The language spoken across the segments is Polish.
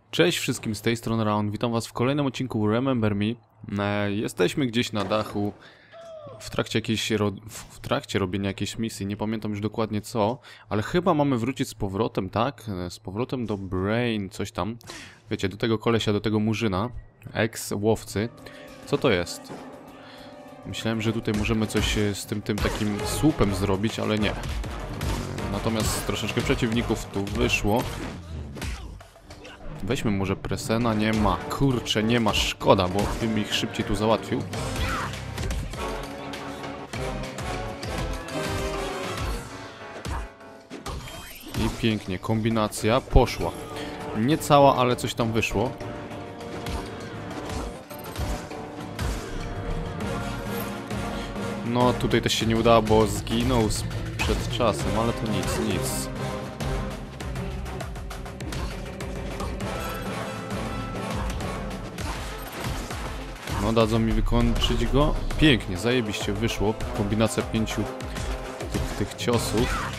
Cześć wszystkim, z tej strony Raon, witam was w kolejnym odcinku Remember Me. Jesteśmy gdzieś na dachu w trakcie robienia jakiejś misji, nie pamiętam już dokładnie co, ale chyba mamy wrócić z powrotem, tak? Z powrotem do Brain, coś tam. Wiecie, do tego kolesia, do tego murzyna, ex-łowcy. Co to jest? Myślałem, że tutaj możemy coś z tym takim słupem zrobić, ale nie. Natomiast troszeczkę przeciwników tu wyszło. Weźmy może Presena, nie ma. Kurczę, nie ma, szkoda, bo bym ich szybciej tu załatwił. I pięknie, kombinacja poszła. Nie cała, ale coś tam wyszło. No, tutaj też się nie udało, bo zginął przed czasem, ale to nic. No, dadzą mi wykończyć go. Pięknie, zajebiście wyszło. Kombinacja 5 tych ciosów.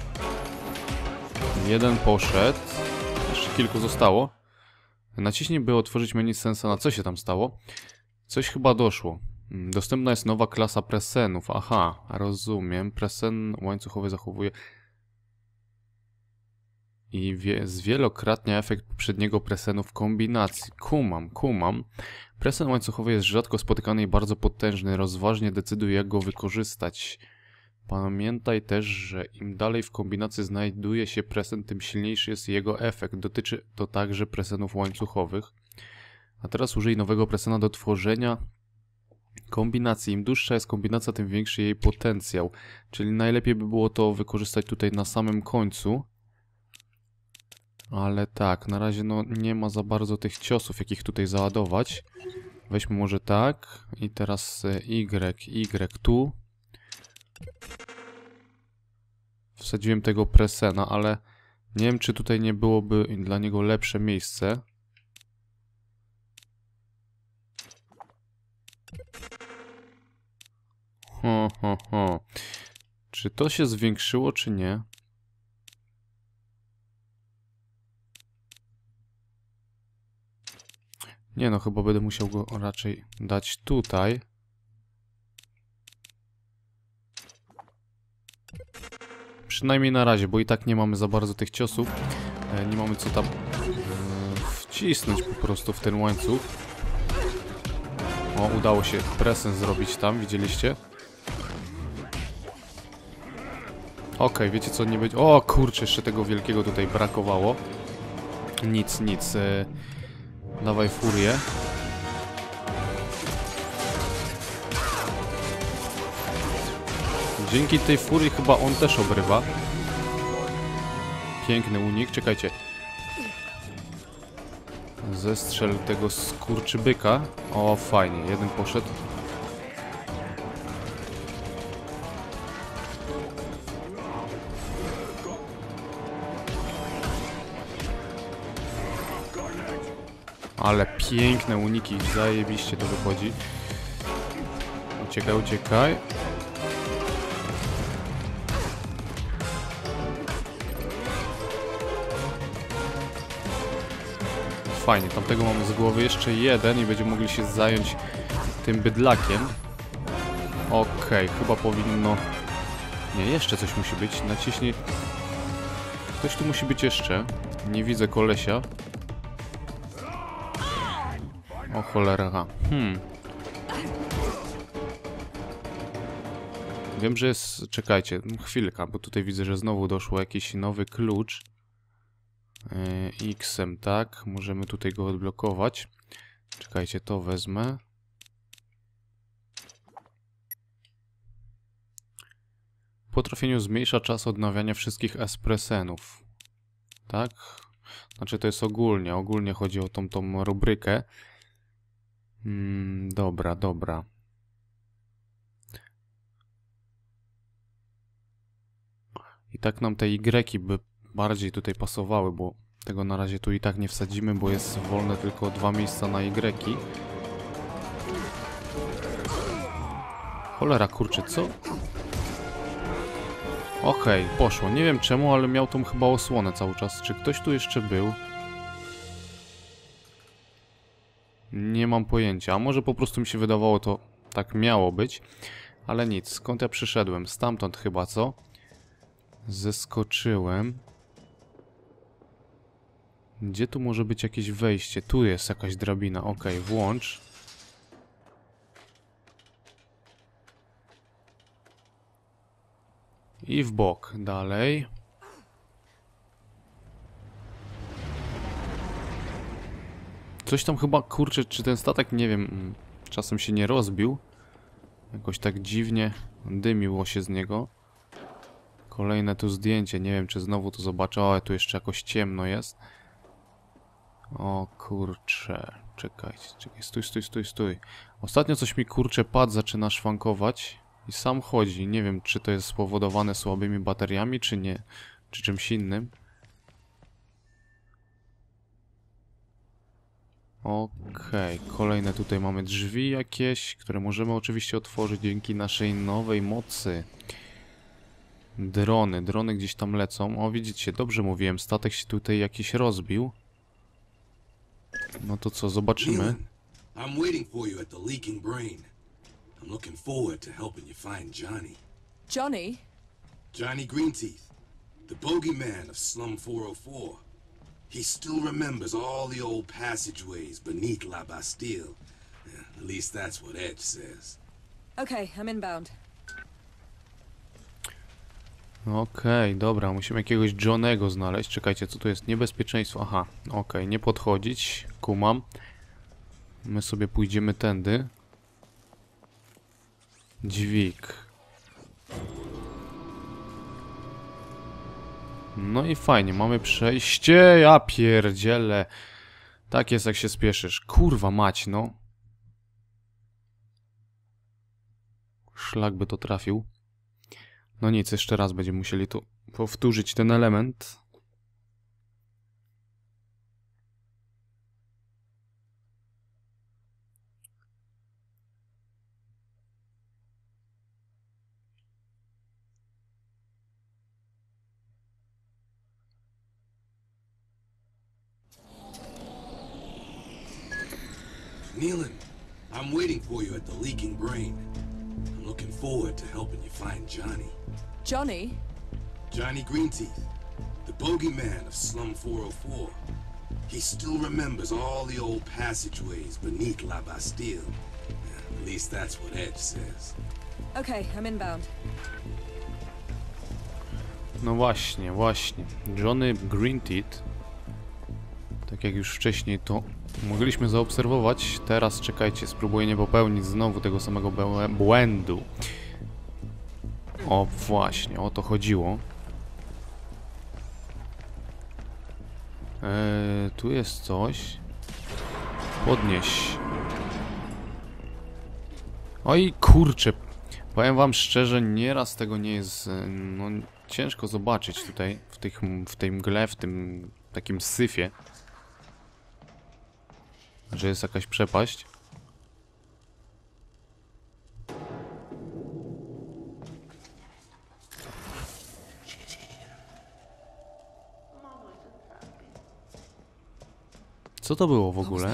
Jeden poszedł. Jeszcze kilku zostało. Naciśnij, by otworzyć menu Sensana. Co się tam stało? Coś chyba doszło. Dostępna jest nowa klasa presenów. Aha, rozumiem. Presen łańcuchowy zachowuje i zwielokrotnia efekt poprzedniego presenu w kombinacji. Kumam. Presen łańcuchowy jest rzadko spotykany i bardzo potężny. Rozważnie decyduj, jak go wykorzystać. Pamiętaj też, że im dalej w kombinacji znajduje się presen, tym silniejszy jest jego efekt. Dotyczy to także presenów łańcuchowych. A teraz użyj nowego presena do tworzenia kombinacji. Im dłuższa jest kombinacja, tym większy jej potencjał. Czyli najlepiej by było to wykorzystać tutaj na samym końcu. Ale tak, na razie no nie ma za bardzo tych ciosów, jakich tutaj załadować. Weźmy może tak. I teraz Y tu. Wsadziłem tego presena, ale nie wiem, czy tutaj nie byłoby dla niego lepsze miejsce. Czy to się zwiększyło, czy nie? Nie no, chyba będę musiał go raczej dać tutaj. Przynajmniej na razie, bo i tak nie mamy za bardzo tych ciosów. Nie mamy co tam wcisnąć po prostu w ten łańcuch. O, udało się presen zrobić tam, widzieliście? Okej, wiecie co, nie będzie... O kurczę, jeszcze tego wielkiego tutaj brakowało. Nic. Dawaj furię. Dzięki tej furii chyba on też obrywa. Piękny unik, czekajcie. Zestrzel tego skurczybyka. O, fajnie, jeden poszedł. Ale piękne uniki, zajebiście to wychodzi. Uciekaj. Fajnie, tamtego mamy z głowy jeszcze jeden i będziemy mogli się zająć tym bydlakiem. Okej, chyba powinno... Nie, jeszcze coś musi być. Naciśnij... Ktoś tu musi być jeszcze. Nie widzę kolesia. O cholera. Wiem, że jest... Czekajcie, chwilkę, bo tutaj widzę, że znowu doszło jakiś nowy klucz. X-em, tak? Możemy tutaj go odblokować. Czekajcie, to wezmę. Po trafieniu zmniejsza czas odnawiania wszystkich espresenów. Tak? Znaczy to jest ogólnie. Ogólnie chodzi o tą rubrykę. Dobra. I tak nam te Y by bardziej tutaj pasowały, bo tego na razie tu i tak nie wsadzimy, bo jest wolne tylko 2 miejsca na Y. Cholera, kurczę, co? Okej, poszło. Nie wiem czemu, ale miał tą chyba osłonę cały czas. Czy ktoś tu jeszcze był? Nie mam pojęcia. A może po prostu mi się wydawało, to tak miało być. Ale nic. Skąd ja przyszedłem? Stamtąd chyba, co? Zeskoczyłem. Gdzie tu może być jakieś wejście? Tu jest jakaś drabina. Okej, włącz. I w bok. Dalej. Coś tam chyba, kurczę, czy ten statek, nie wiem, czasem się nie rozbił. Jakoś tak dziwnie dymiło się z niego. Kolejne tu zdjęcie, nie wiem czy znowu to zobaczę, ale tu jeszcze jakoś ciemno jest. O kurczę, czekajcie, stój. Ostatnio coś mi, kurczę, pad zaczyna szwankować i sam chodzi. Nie wiem czy to jest spowodowane słabymi bateriami, czy nie, czy czymś innym. Okej, kolejne tutaj mamy drzwi jakieś, które możemy oczywiście otworzyć dzięki naszej nowej mocy. Drony gdzieś tam lecą. O, widzicie, dobrze mówiłem, statek się tutaj jakiś rozbił. No to co, zobaczymy. I'm waiting for you at the Leaking Brain. I'm looking forward to helping you find Johnny. Johnny? Johnny Greenteeth, the bogeyman of Slum 404. He still remembers all the old passageways beneath La Bastille. At least that's what Edge says. Okay, I'm inbound. Okej, dobra, musimy jakiegoś Johnego znaleźć. Czekajcie, co tu jest? Niebezpieczeństwo. Aha, okej, nie podchodzić. Kumam. My sobie pójdziemy tędy. Dźwig. No i fajnie, mamy przejście. Ja pierdzielę. Tak jest, jak się spieszysz. Kurwa mać, no. Szlak by to trafił. No nic, jeszcze raz będziemy musieli tu powtórzyć ten element. Nealon, I'm waiting for you at the Leaking Brain. I'm looking forward to helping you find Johnny. Johnny? Johnny Greenteeth, the bogeyman of Slum 404. He still remembers all the old passageways beneath La Bastille. At least that's what Edge says. Okay, I'm inbound. No właśnie, właśnie. Johnny Greenteeth. Tak jak już wcześniej to mogliśmy zaobserwować. Teraz czekajcie, spróbuję nie popełnić znowu tego samego błędu. O właśnie, o to chodziło. Tu jest coś. Podnieś. Oj kurczę. Powiem wam szczerze, nieraz tego nie jest, no ciężko zobaczyć tutaj w tej mgle, w tym takim syfie, że jest jakaś przepaść. Co to było w ogóle?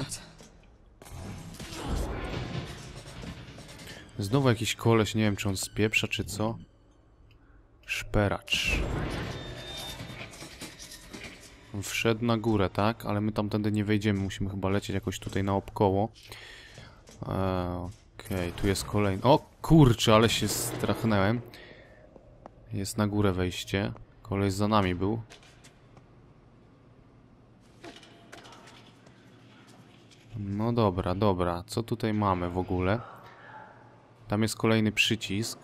Znowu jakiś koleś, nie wiem czy on spieprza czy co. Szperacz. Wszedł na górę, tak? Ale my tamtędy nie wejdziemy, musimy chyba lecieć jakoś tutaj naokoło. Okej, tu jest kolejny. O kurczę, ale się strachnąłem. Jest na górę wejście. Koleś za nami był. No dobra, dobra. Co tutaj mamy w ogóle? Tam jest kolejny przycisk.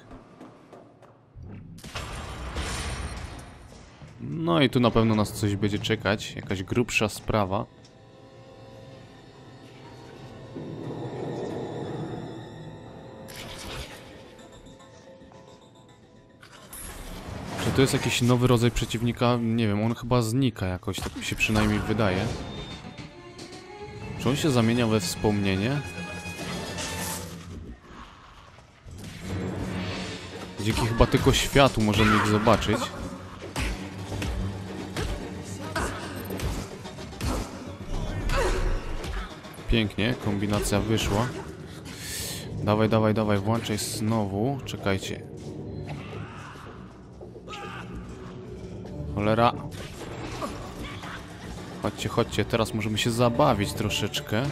No i tu na pewno nas coś będzie czekać. Jakaś grubsza sprawa. Czy to jest jakiś nowy rodzaj przeciwnika? Nie wiem, on chyba znika jakoś, tak mi się przynajmniej wydaje. Czy on się zamienia we wspomnienie? Dzięki chyba tylko światu możemy ich zobaczyć. Pięknie, kombinacja wyszła. Dawaj, dawaj, dawaj, włączaj znowu. Czekajcie. Cholera. Chodźcie, chodźcie, teraz możemy się zabawić troszeczkę.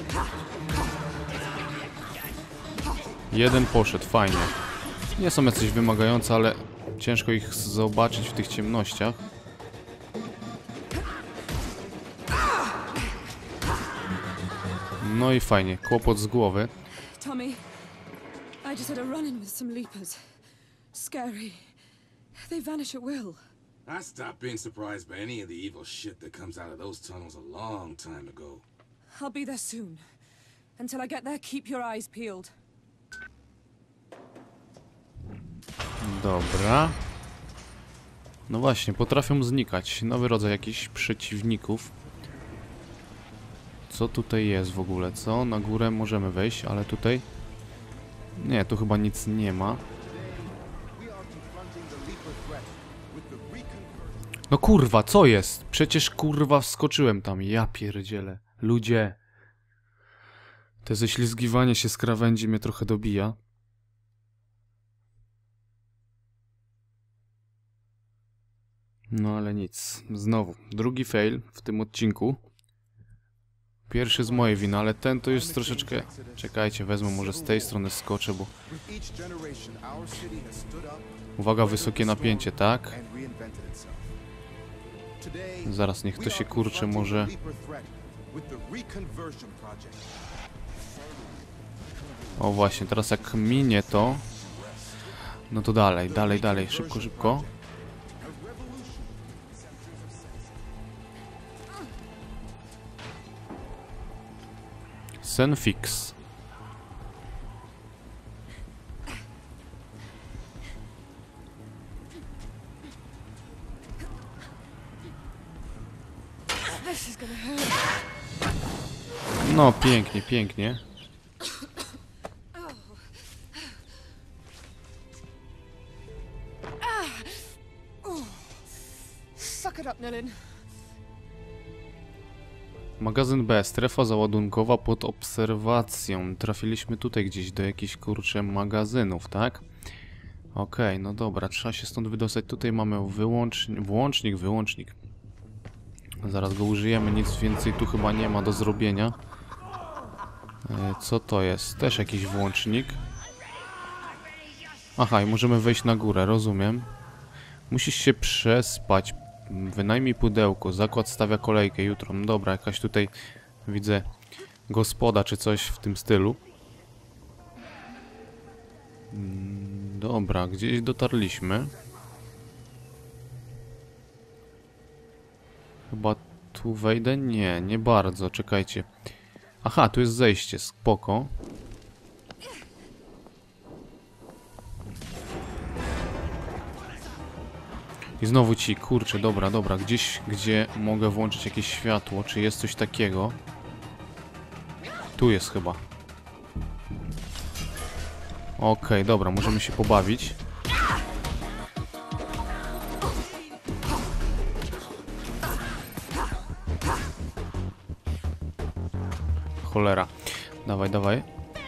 Jeden poszedł, fajnie. Nie są jacyś wymagające, ale ciężko ich zobaczyć w tych ciemnościach. No i fajnie, kłopot z głowy. Tommy, I just had a run-in with some Leapers. Scary. They vanish at will. I stopped being surprised by any of the evil shit that comes out of those tunnels a long time ago. I'll be there soon. Until I get there, keep your eyes peeled. Dobra. No właśnie, potrafią znikać. Nowy rodzaj jakichś przeciwników. Co tutaj jest w ogóle? Co? Na górę możemy wejść, ale tutaj... Nie, tu chyba nic nie ma. No kurwa, co jest? Przecież kurwa wskoczyłem tam. Ja pierdzielę. Ludzie. To ześlizgiwanie się z krawędzi mnie trochę dobija. No ale nic. Znowu. Drugi fail w tym odcinku. Pierwszy z mojej winy, ale ten to już troszeczkę... Czekajcie, wezmę może z tej strony skoczę, bo... Uwaga, wysokie napięcie, tak? Zaraz, niech to się kurczę może... O właśnie, teraz jak minie to... No to dalej, dalej, dalej, szybko, szybko. Sen fix. No, pięknie, pięknie. Suck it up, Nilin. Magazyn B, strefa załadunkowa pod obserwacją. Trafiliśmy tutaj gdzieś do jakichś kurczę magazynów, tak? Okej, no dobra, trzeba się stąd wydostać. Tutaj mamy wyłącznik. Zaraz go użyjemy, nic więcej tu chyba nie ma do zrobienia. Co to jest? Też jakiś włącznik. Aha, i możemy wejść na górę, rozumiem. Musisz się przespać. Wynajmij pudełko, zakład stawia kolejkę jutro. No dobra, jakaś tutaj widzę gospoda czy coś w tym stylu. Dobra, gdzieś dotarliśmy. Chyba tu wejdę? Nie, nie bardzo, czekajcie. Aha, tu jest zejście, spoko. I znowu ci, kurczę, dobra, dobra, gdzieś, gdzie mogę włączyć jakieś światło, czy jest coś takiego? Tu jest chyba. Okej, dobra, możemy się pobawić. Cholera. Dawaj, dawaj.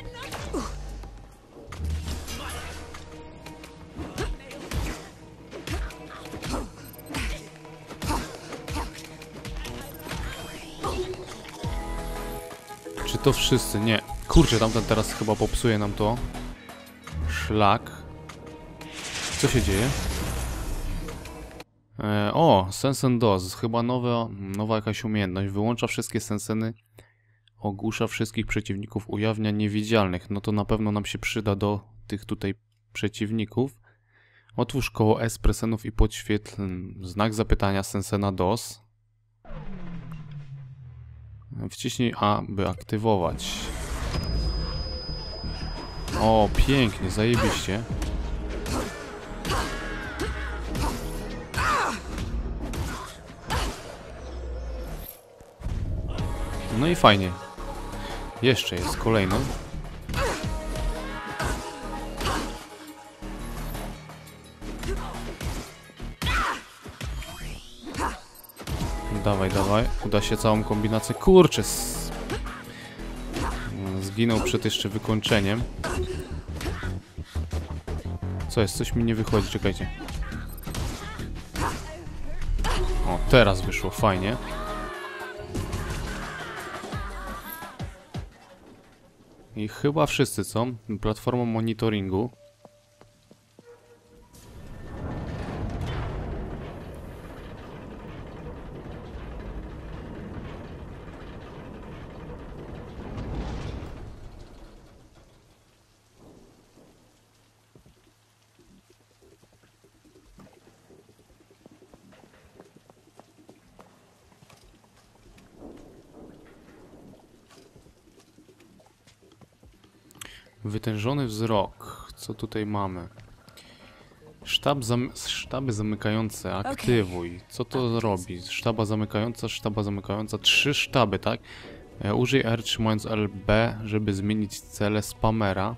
Czy to wszyscy? Nie. Kurczę, tamten teraz chyba popsuje nam to. Szlak. Co się dzieje? O, Sensen DOS. Chyba nowa jakaś umiejętność. Wyłącza wszystkie senseny. Ogłusza wszystkich przeciwników. Ujawnia niewidzialnych. No to na pewno nam się przyda do tych tutaj przeciwników. Otwórz koło S presenów i podświetl znak zapytania Sensena DOS. Wciśnij A, by aktywować. O, pięknie, zajebiście. No i fajnie. Jeszcze jest kolejny. Dawaj, dawaj. Uda się całą kombinację. Kurczę. zginął przed jeszcze wykończeniem. Co jest? Coś mi nie wychodzi, czekajcie. O, teraz wyszło, fajnie. I chyba wszyscy, co? Platforma monitoringu. Wytężony wzrok. Co tutaj mamy? Sztaby zamykające. Aktywuj. Co to robi? Sztaba zamykająca. 3 sztaby, tak? Użyj R trzymając LB, żeby zmienić cele spamera.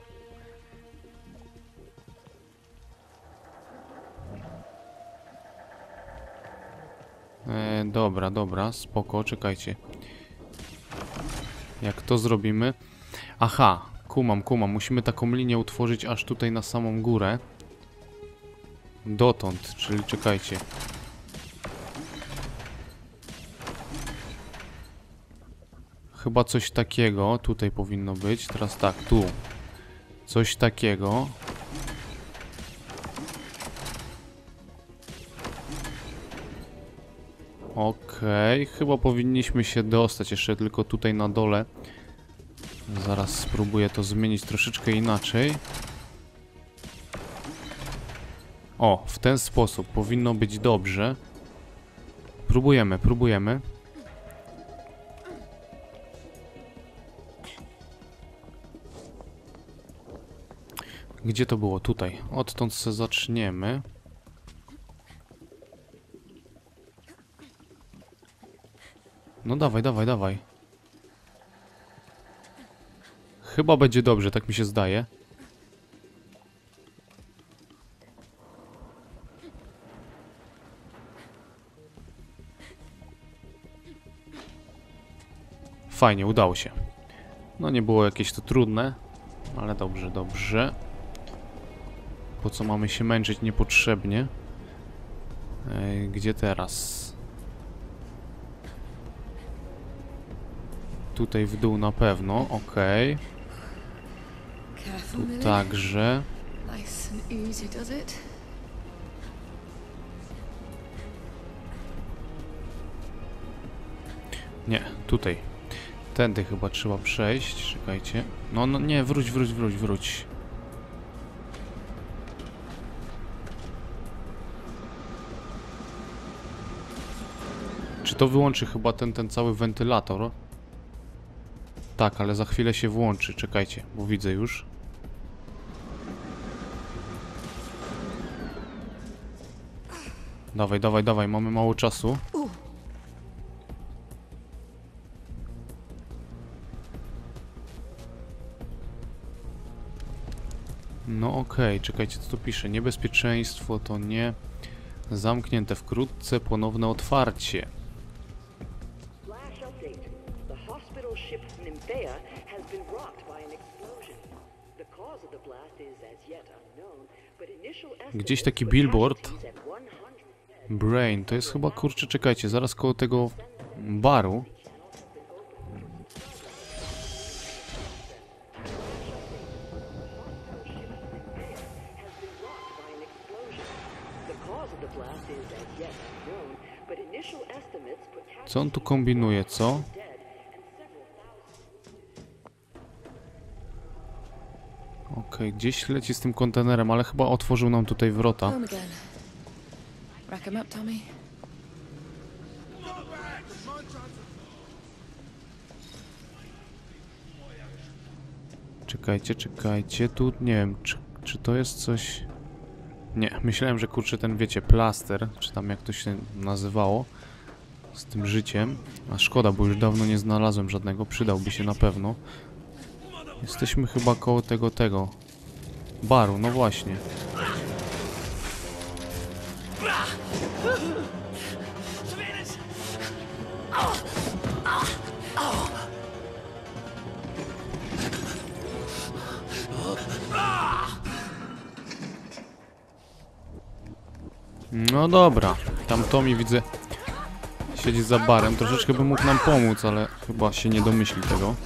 Dobra, spoko, czekajcie. Jak to zrobimy? Aha, kumam. Musimy taką linię utworzyć aż tutaj na samą górę. Dotąd, czyli czekajcie. Chyba coś takiego tutaj powinno być. Teraz tak, tu. Coś takiego. Okej, chyba powinniśmy się dostać jeszcze tylko tutaj na dole. Zaraz spróbuję to zmienić troszeczkę inaczej. O, w ten sposób powinno być dobrze. Próbujemy. Gdzie to było? Tutaj. Odtąd se zaczniemy. No dawaj. Chyba będzie dobrze, tak mi się zdaje. Fajnie, udało się. No nie było jakieś to trudne, ale dobrze. Po co mamy się męczyć niepotrzebnie? Gdzie teraz? Tutaj w dół na pewno, okej. Tu także. Nie, tutaj. Tędy chyba trzeba przejść, czekajcie. No nie, wróć. Czy to wyłączy chyba ten cały wentylator? Tak, ale za chwilę się włączy, czekajcie, bo widzę już. Dawaj, mamy mało czasu. No okej, czekajcie, co tu pisze? Niebezpieczeństwo to nie. Zamknięte wkrótce, ponowne otwarcie. Gdzieś taki billboard. Brain, to jest chyba, kurczę, czekajcie, zaraz koło tego baru. Co on tu kombinuje, co? Okej, gdzieś leci z tym kontenerem, ale chyba otworzył nam tutaj wrota. Czekajcie, tu nie wiem, czy to jest coś... Nie, myślałem, że kurczę ten, wiecie, plaster, czy tam jak to się nazywało, z tym życiem. A szkoda, bo już dawno nie znalazłem żadnego, przydałby się na pewno. Jesteśmy chyba koło tego baru, no właśnie. No dobra, tam Tommy widzę siedzi za barem. Troszeczkę by mógł nam pomóc, ale chyba się nie domyśli tego.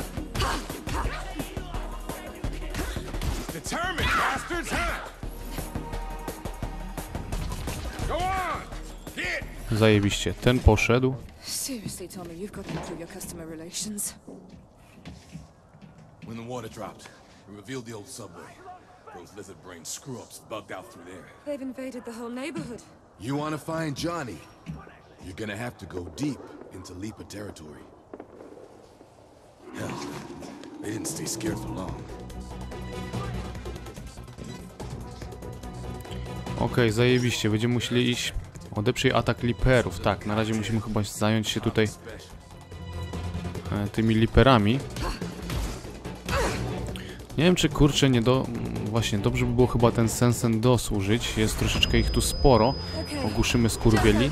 Zajebiście, ten poszedł. Seriously, Tommy, you've got to improve your customer relations. When the water dropped, it revealed the old subway. Those lizard-brained screw-ups bugged out through there. They've invaded the whole neighborhood. You want to find Johnny? You're gonna have to go deep into Lipa territory. Hell, they didn't stay scared for long. Okej, zajebiście. Będziemy musieli iść. Odeprzyj atak Liperów. Tak, na razie musimy chyba zająć się tutaj tymi Liperami. Nie wiem, czy kurczę nie do... Właśnie, dobrze by było chyba ten Sensen dosłużyć. Jest troszeczkę ich tu sporo. Ogłuszymy skurwieli.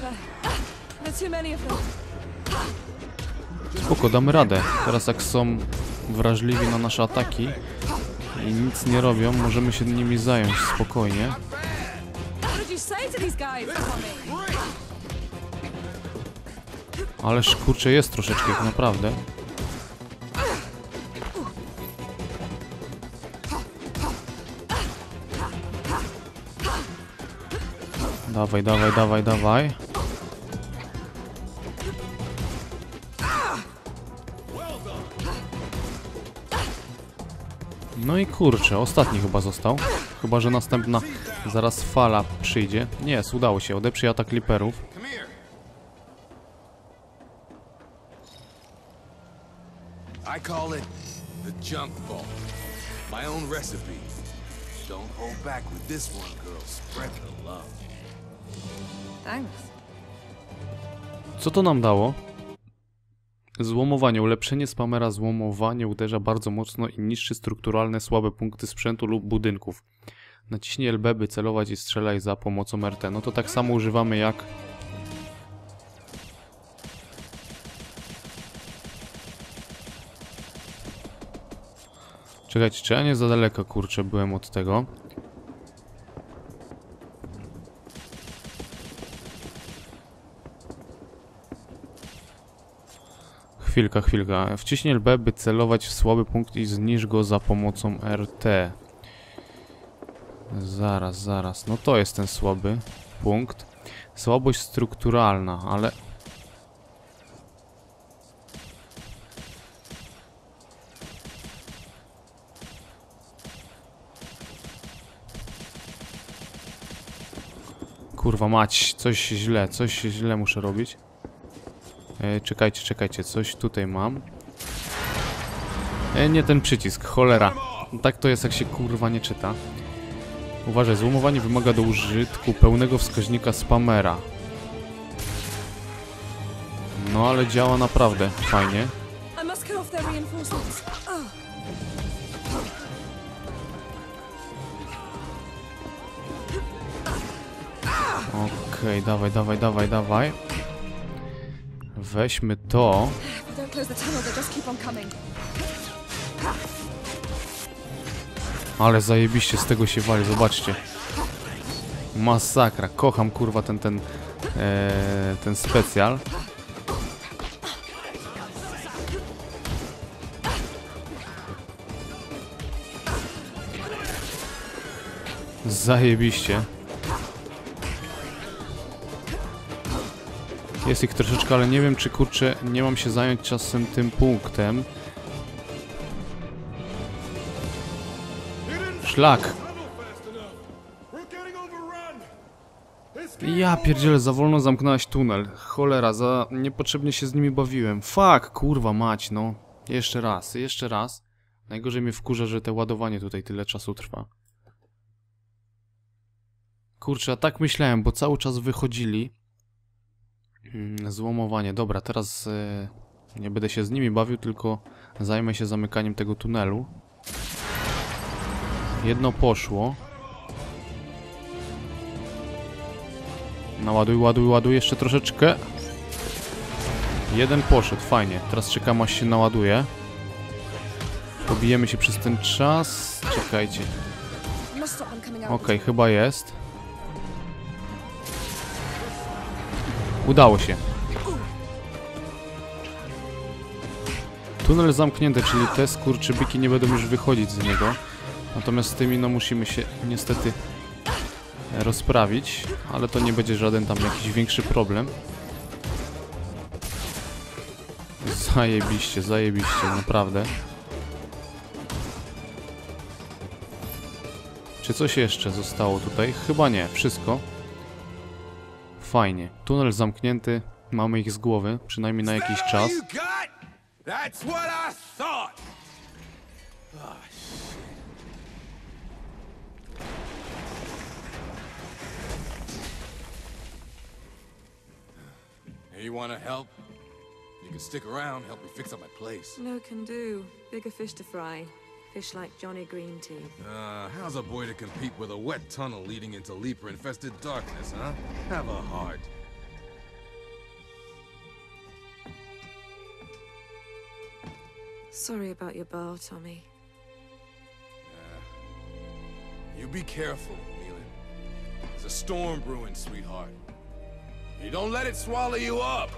Spoko, damy radę. Teraz jak są wrażliwi na nasze ataki i nic nie robią, możemy się nimi zająć spokojnie. Ależ kurczę, jest troszeczkę ich naprawdę. Dawaj, dawaj, dawaj, dawaj. No i kurczę, ostatni chyba został. Chyba że następna zaraz fala przyjdzie. Nie, udało się, odeprzyj atak Liperów. I call it the junk vault. My own recipe. Don't hold back with this one, girl. Spread the love. Thanks. Co to nam dało? Złomowanie. Ulepszenie spamera złomowanie uderza bardzo mocno i niszczy strukturalne słabe punkty sprzętu lub budynków. Naciśnij LB, by celować i strzelaj za pomocą RT. No to tak samo używamy jak... Czekajcie, czy ja nie za daleko, kurczę, byłem od tego. Chwilka, chwilka. Wciśnij LB, by celować w słaby punkt i zniszcz go za pomocą RT. Zaraz, zaraz. No to jest ten słaby punkt. Słabość strukturalna, ale... Kurwa mać, coś źle muszę robić. Czekajcie, czekajcie, coś tutaj mam. Nie ten przycisk, cholera. Tak to jest, jak się kurwa nie czyta. Uważaj, złomowanie wymaga do użytku pełnego wskaźnika spamera. No ale działa naprawdę fajnie. Okej, dawaj, dawaj, dawaj, dawaj. Weźmy to. Ale zajebiście z tego się wali, zobaczcie. Masakra, kocham kurwa ten specjal. Zajebiście. Jest ich troszeczkę, ale nie wiem, czy kurczę nie mam się zająć czasem tym punktem. Szlak. Ja pierdzielę, za wolno zamknąłeś tunel. Cholera, za niepotrzebnie się z nimi bawiłem. Fuck, kurwa mać, no. Jeszcze raz, jeszcze raz. Najgorzej mnie wkurza, że te ładowanie tutaj tyle czasu trwa. Kurczę, a tak myślałem, bo cały czas wychodzili. Złomowanie. Dobra, teraz nie będę się z nimi bawił, tylko zajmę się zamykaniem tego tunelu. Jedno poszło. Naładuj, ładuj, ładuj jeszcze troszeczkę. Jeden poszedł, fajnie. Teraz czekam, aż się naładuje. Pobijemy się przez ten czas. Czekajcie. Okej, chyba jest. Udało się. Tunel zamknięty, czyli te skurczybyki nie będą już wychodzić z niego. Natomiast z tymi no musimy się niestety rozprawić, ale to nie będzie żaden tam jakiś większy problem. Zajebiście, zajebiście, naprawdę. Czy coś jeszcze zostało tutaj? Chyba nie, wszystko. Fajnie. Tunel zamknięty, mamy ich z głowy, przynajmniej na jakiś czas. That's what I thought. Hey, you wanna help? You can stick around, help me fix up my place. No can do. Bigger fish to fry. Fish like Johnny Greenteeth. How's a boy to compete with a wet tunnel leading into leaper-infested darkness, huh? Have a heart. Sorry about your bar, Tommy. You be careful, Neelan. There's a storm brewing, sweetheart. You don't let it swallow you up.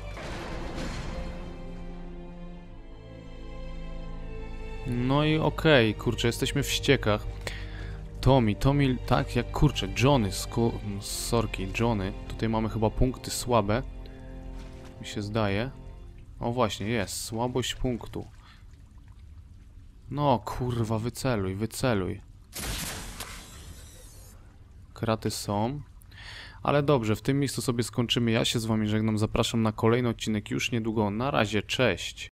No i okej, kurczę, jesteśmy w ściekach. Tommy, tak jak kurczę, Johnny, sorki, Johnny. Tutaj mamy chyba punkty słabe. Mi się zdaje. O właśnie, jest, słabość punktu. No kurwa, wyceluj, wyceluj. Kraty są. Ale dobrze, w tym miejscu sobie skończymy. Ja się z wami żegnam, zapraszam na kolejny odcinek już niedługo. Na razie, cześć.